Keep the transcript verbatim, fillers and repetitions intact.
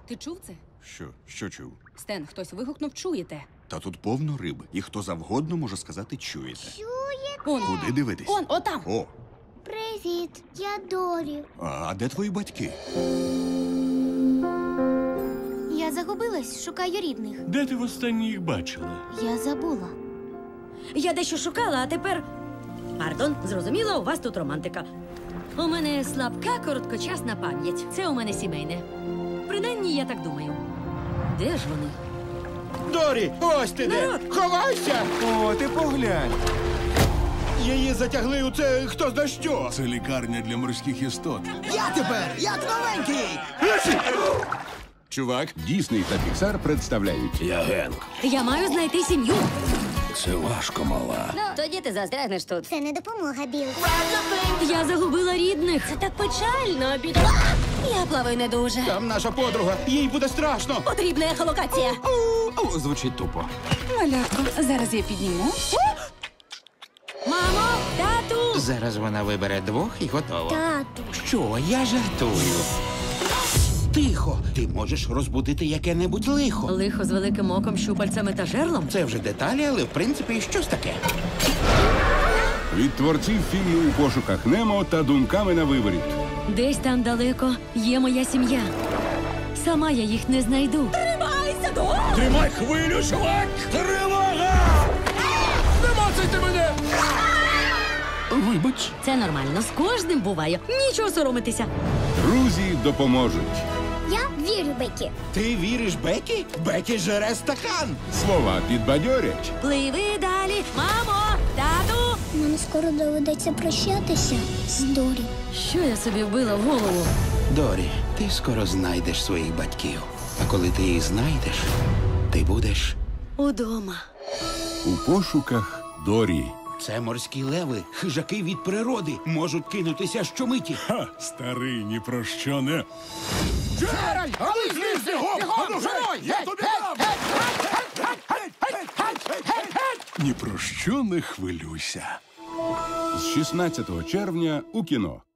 Ти чув це? Що? Що чув? Стен, хтось вигукнув «чуєте». Та тут повно риби, і хто завгодно може сказати «чуєте». Чуєте? Он, Куди дивитись? он, отам. О, Привіт, я Дорі. а де твої батьки? Я загубилась, шукаю рідних. Де ти востаннє їх бачила? Я забула. Я дещо шукала, а тепер... Пардон, зрозуміло, у вас тут романтика. У мене слабка, короткочасна пам'ять. Це у мене сімейне. Принаймні, я так думаю. Де ж вони? Дорі, ось ти де! Народ! Ховайся! О, ти поглянь. Її затягли у це хто зна що! Це лікарня для морських істот. Я тепер, як новенький! Чувак, Дісней та Піксар представляють. Я Генк. Я маю знайти сім'ю. Це важко, мала. Ну, тоді ти застрягнеш тут. Це не допомога, Біл. Я загубила рідних. Це так печально, біда. Я плаваю не дуже. Там наша подруга, їй буде страшно! Потрібна ехолокація. О, звучить тупо. Малятко, зараз я підніму. Мамо, тату! Зараз вона вибере двох і готово. Тату. Що, я жартую. Тихо, ти можеш розбудити яке-небудь лихо. Лихо з великим оком, щупальцями та жерлом. Це вже деталі, але в принципі щось таке. Від творців фільму «У пошуках Немо» та «Думками на виворіт». Десь там далеко є моя сім'я. Сама я їх не знайду. Тримайся, до! Тримай хвилю, чувак! Тривога! Не мацайте мене! Вибач. Це нормально, з кожним буває. Нічого соромитися. Друзі допоможуть. Я вірю, Бекі. Ти віриш Бекі? Бекі жере стакан! Слова підбадьорять. Пливи далі. Мамо, тату! Нам скоро доведеться прощатися з Дорі. Що я собі вбила в голову? Дорі, ти скоро знайдеш своїх батьків. А коли ти їх знайдеш, ти будеш... Удома. У пошуках Дорі. Це морські леви, хижаки від природи, можуть кинутися щомиті. Ха, старий, ні про що не. А ви зліз бігом! Ану, я тобі дам! Ні про що не хвилюйся. З шістнадцятого червня у кіно.